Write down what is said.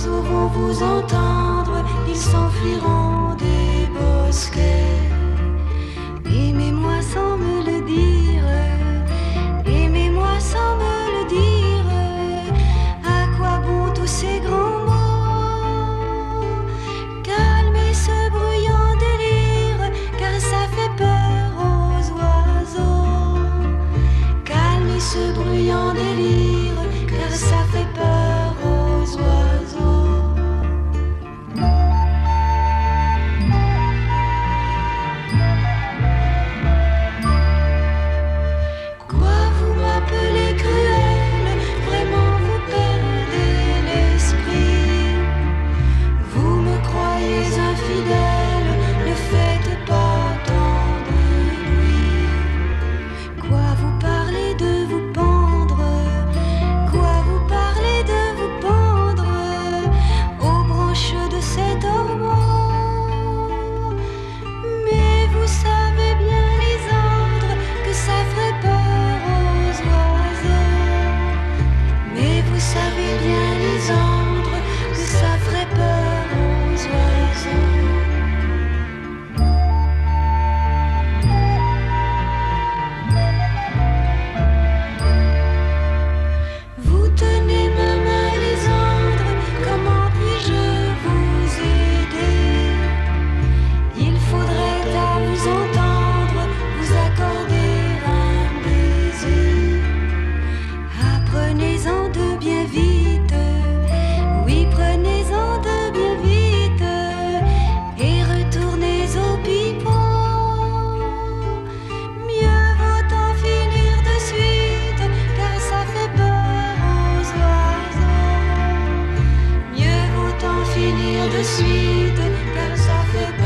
oiseaux vont vous entendre, ils s'enfuiront des bosquets. Aimez-moi sans me le dire, aimez-moi sans me le dire. À quoi bon tous ces grands mots? Calmez ce bruyant délire, car ça fait peur aux oiseaux. Calmez ce bruyant délire, car ça fait peur aux oiseaux. Quoi vous m'appelez cruel, vraiment vous perdez l'esprit. Vous me croyez infidèle, ne faites pas tant de bruit. Quoi vous parlez de vous pendre, quoi vous parlez de vous pendre aux branches de cet ormeau. Mais vous savez bien les ordres que ça ferait peur aux oiseaux. Mais vous savez bien les ordres que ça ferait peur aux oiseaux. Vous tenez ma main les ordres, comment puis-je vous aider? Il faudrait à vous entendre vous accorder un baiser. Apprenez-en de bien vite, oui prenez-en de bien vite, et retournez au pipeau. Mieux vaut en finir de suite, car ça fait peur aux oiseaux. Mieux vaut en finir de suite, car ça fait peur.